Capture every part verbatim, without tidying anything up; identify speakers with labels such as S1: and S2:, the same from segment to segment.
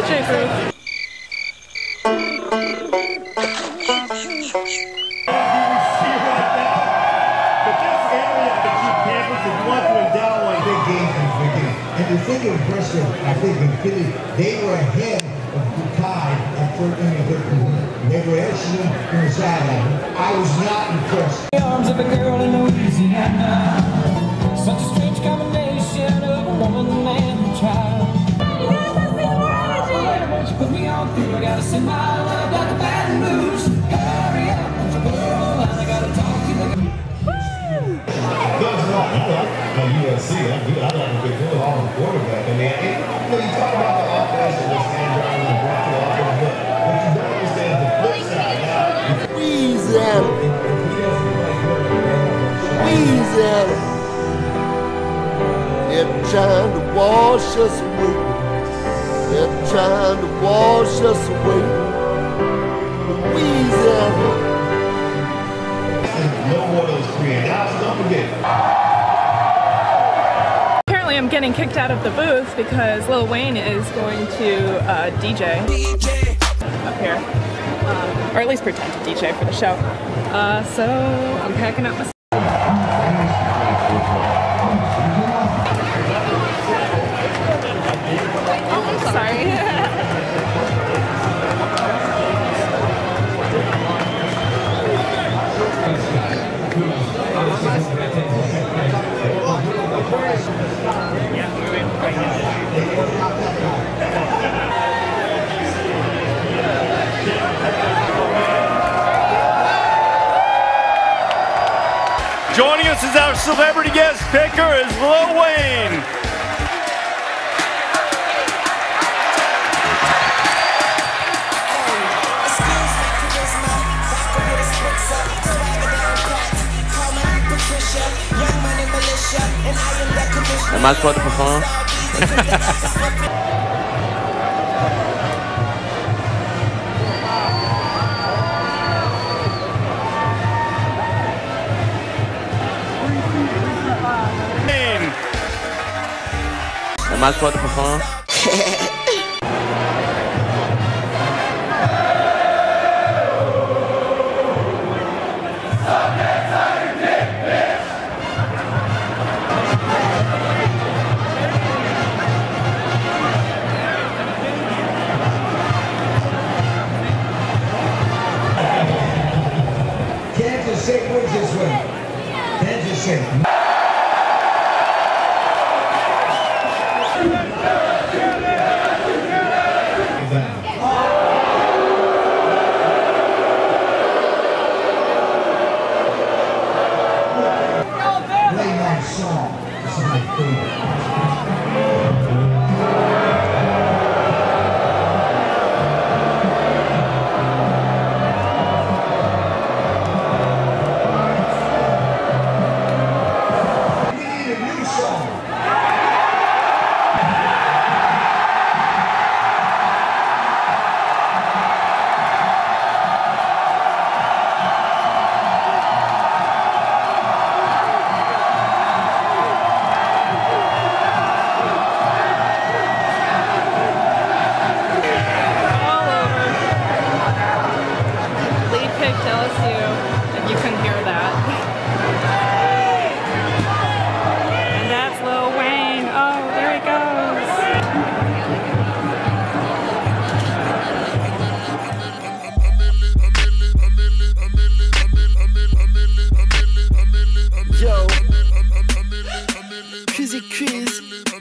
S1: J booth.
S2: And the thing impressive, I think, in Philly, they were ahead of the Tide at thirteen and fifteen. They were excellent in the sideline. I was not impressed.
S3: The arms of a girl in Louisiana. Such a strange combination of a woman and a child. Won't you put me on through? I gotta send my love like a Baton Rouge. Hurry up, won't you put her on line? I gotta talk to you like a...
S2: U S C, I do. I like a big deal on the quarterback. I mean, it, you know, you talk about the offense and this hand driving and brought the offense, but what you don't understand is the flip side. Now,
S4: squeeze at him. Squeeze at him. They're trying to wash us away. They're trying to wash us away. Squeeze at him.
S2: No more of those three. And now, don't forget.
S1: I'm getting kicked out of the booth because Lil Wayne is going to uh, D J up here, um, or at least pretend to D J for the show. Uh, so I'm packing up my. Oh, I'm sorry.
S5: Joining us as our celebrity guest picker is Lil Wayne.
S6: Am I supposed to perform? Am I supposed to perform?
S2: Kansas State wins this one. Kansas State. Play my song. This is my favorite.
S1: If you couldn't hear that. And that's Lil Wayne. Oh, there he goes.
S4: Yo, Crazy Quiz.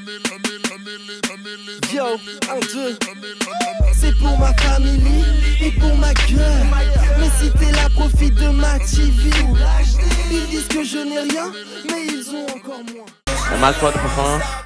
S4: Yo, un, deux. C'est pour ma famille et pour ma gueule. Mais si t'es là, profite de ma T V. Ils disent que je n'ai rien, mais ils ont encore moins.
S6: Am I supposed to perform?